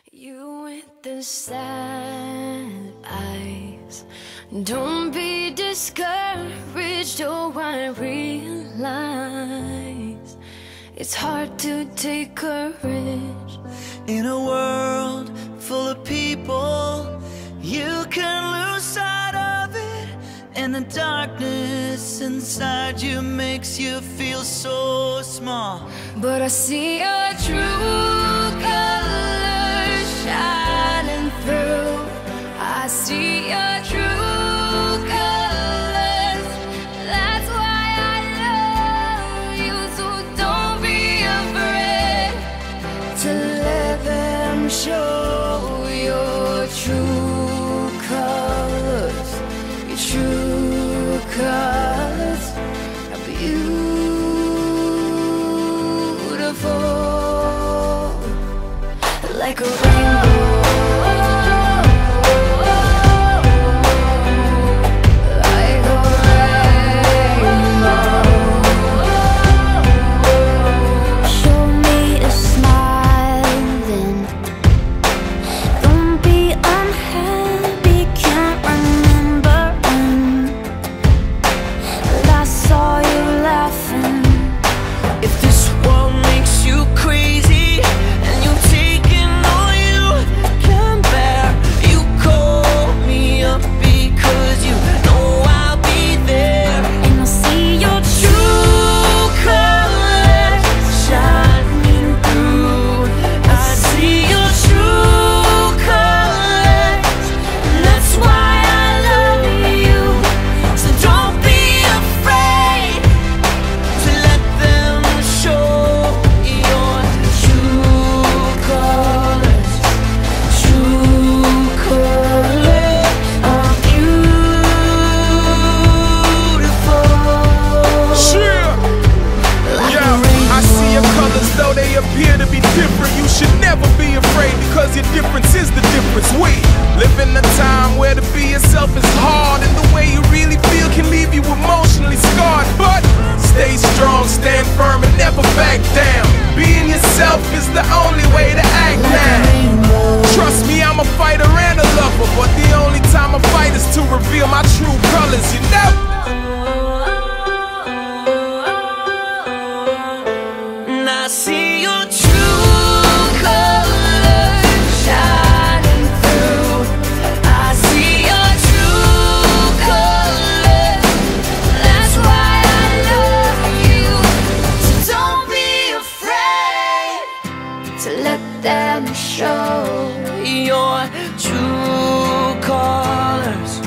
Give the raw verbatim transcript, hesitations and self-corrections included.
You with the sad eyes, don't be discouraged. Oh, I realize it's hard to take courage in a world full of people. You can lose sight of it, and the darkness inside you makes you feel so small. But I see your true colors shining through. I see your true colors. That's why I love you. So don't be afraid to let them show your true colors. Your true colors are beautiful, like a rainbow. Appear to be different, you should never be afraid, because your difference is the difference. We live in a time where to be yourself is hard, and the way you really feel can leave you emotionally scarred. But stay strong, stand firm, and never back down. Being yourself is the only way to act now. Trust me, I'm a fighter and a lover, but the only time I fight is to reveal my true colors, you know? And I see your true colors shining through. I see your true colors. That's why I love you. So don't be afraid To let them show your true colors.